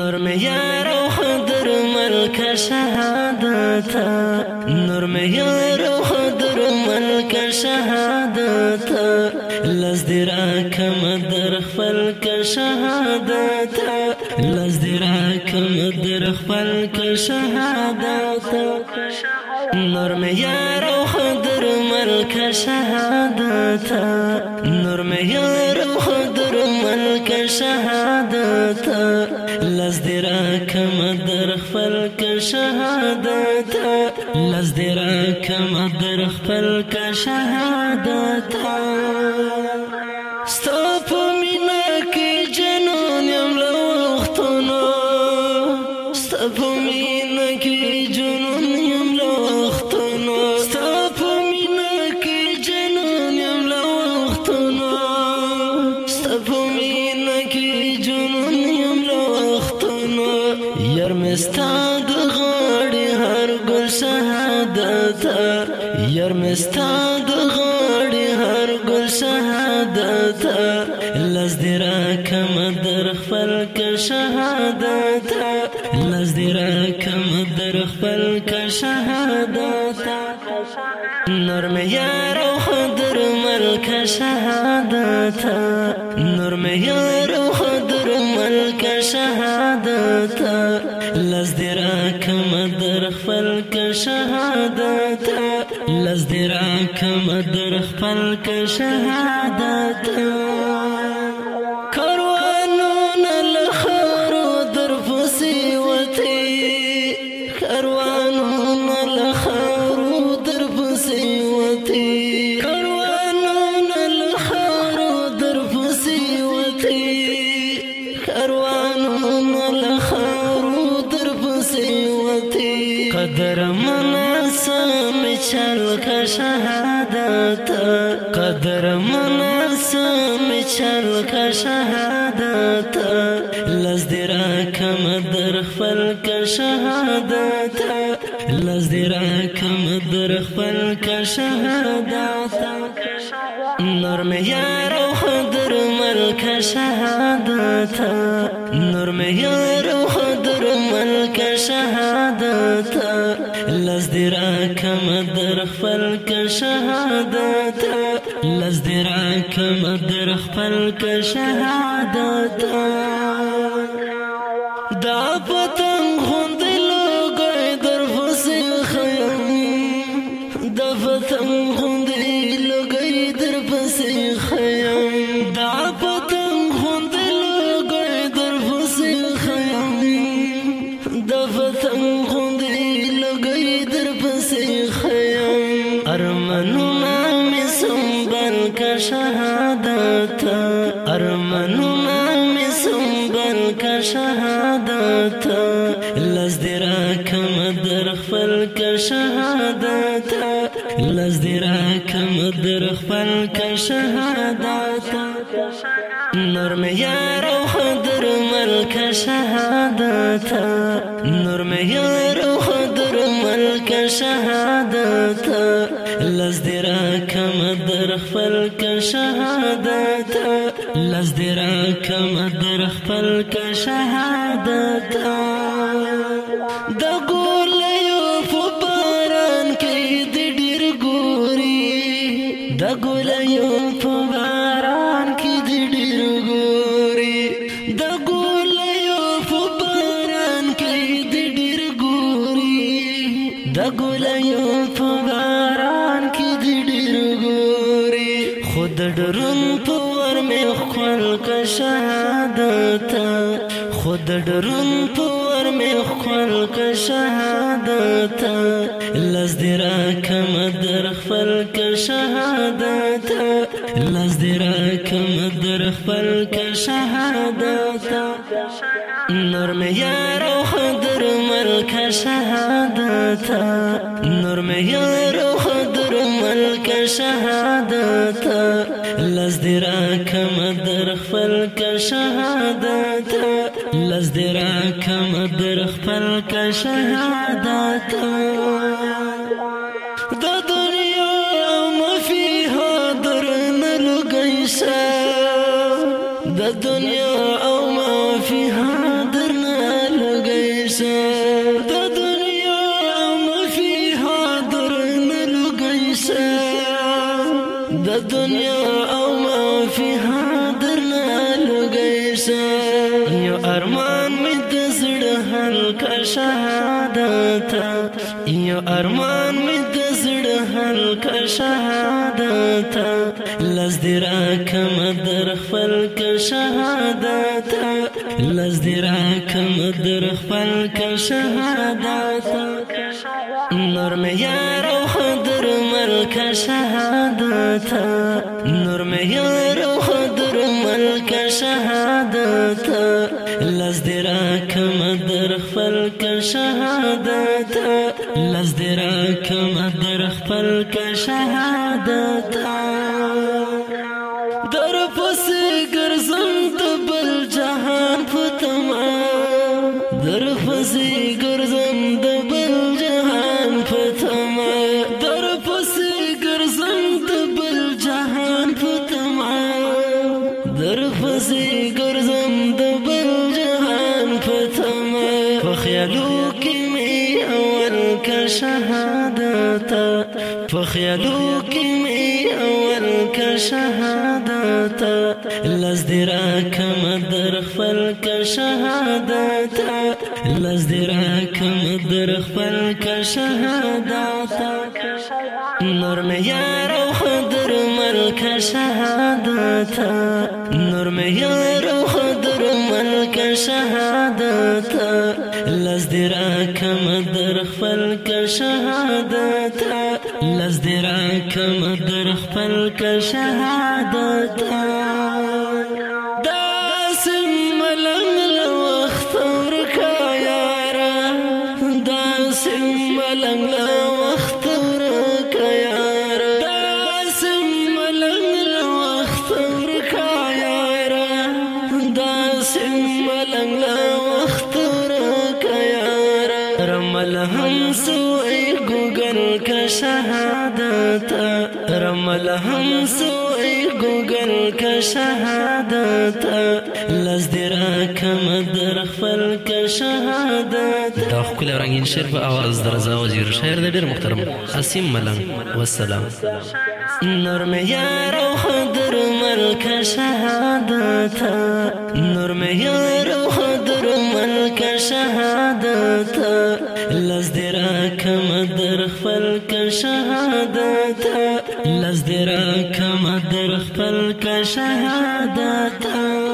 نور میار و خضر ملک شهادتا نور میار و خضر ملک شهادتا لزدراکم در خپل شهادتا لزدراکم در خپل شهادتا نور میار و خضر ملک شهادتا نور میار و خضر ملک شهادتا لزدراکم در خپل شهادتا لزدراکم در خپل شهادتا ستا په مینا کې جنون یم له وختونو ستا په مینا کې جنون یم له وختونو ستا په مینا کې جنون یم له وختونو ستا په مینا کې جنون یم له وختونو یار مې ستا د غاړې هر ګل شهادتا یار مې ستا د غاړې هر ګل شهادتا لزدراکم در خپل شهادتا لزدراکم در خپل شهادتا نور میار و خضر ملک شهادتا نور میار و خضر ملک شهادتا لزدراکم در خپل شهادتا لزدراکم در خپل شهادتا کاروانونه له خارو در پسې وتې کاروانونه له خارو در پسې وتې کاروانونه له خارو در پسې وتې کاروانونه له خارو در پسې وتې قدر مناسم چل کا شهادتا قدر مناسم چل کا شهادتا لزدراکم در خپل شهادتا لزدراکم در خپل شهادتا نور میار و خضر ملک شهادتا نور میار و خضر ملک شهادتا لزدراکم در خپل شهادتا لزدراکم در خپل شهادتا دا پتنګ غوندې لوګی در پسې خیم دا پتنګ غوندې لوګی در پسې خیم دا پتنګ غوندې لوګی در پسې خیم دا پتنګ غوندې لوګی در پسې خیم ارمانونه مې سنبل کا شهادتا ارمانونه مې سنبل کا شهادتا لزدراکم در خپل شهادتا لزدراکم در خپل شهادتا نور میار و خضر ملک شهادتا نور میار و خضر ملک شهادتا لزدراکم در خپل شهادتا لزدراکم در خپل شهادتا د ګولیو په باران کې د ډېر ګوري د ګولیو په باران کې د ډېر ګوري د ګولیو په باران کې د ډېر ګوري د ګولیو په باران کې د ډېر ګوري خود ډرون په ور مې خپل کا شهادتا خود ډرون په ور مې خپل کا شهادتا لزدراکم در خپل شهادتا لزدراکم در خپل شهادتا نور میار و خضر ملک شهادتا نور میار و خضر ملک شهادتا لزدراکم در خپل شهادتا لزدراکم در خپل شهادتا د دنیا ما فيها درن لګیسه د دنیا او ما فيها درن شهادت یو ارمان می د زړه هلکه شهادت لز دې راکم در خپل که شهادت لز دې راکم در خپل که شهادت نور مې یار او خضر ملک شهادت نور مې یار او خضر ملک شهادت لز دې راکم در خپل که شهادت لز دې راکم در خپل که شهادت در پسې ګرځم د بل جهان په تمه در پسې ګرځم د بل جهان په تمه در پسې ګرځم د بل جهان په تمه در پسې ګرځم د بل جهان په تمه په خیالو کې مې اول که شهادت په خیالو کې مې اول که شهادت لز دې راکم در خپل که شهادت لز دې راکم در خپل که شهادت نور مې یار او خضر ملک شهادت نور مې یار او خضر ملک شهادت لز دې راکم در خپل که شهادت لز دې راکم در خپل که شهادت داسې ملنګ له وخت ورکه یاره داسې ملنګ له وخت ورکه یاره داسې ملنګ له وخت ورکه یاره داسې ملنګ له وخت ورکه یاره رمل هم سوی ګوګل که شهادت رمل هم سوی ګوګل که شهادت لز دې راکم در خپل که شهادت دا ښکلی او رنګین شعر په اواز د رضا وزیر شاعر د ډېر محترم عاصم ملنګ والسلام نور مې یار او خضر ملک شهادت نور مې یار او خضر ملک شهادت لز دې راکم در خپل که شهادت لز دې راکم در خپل که شهادت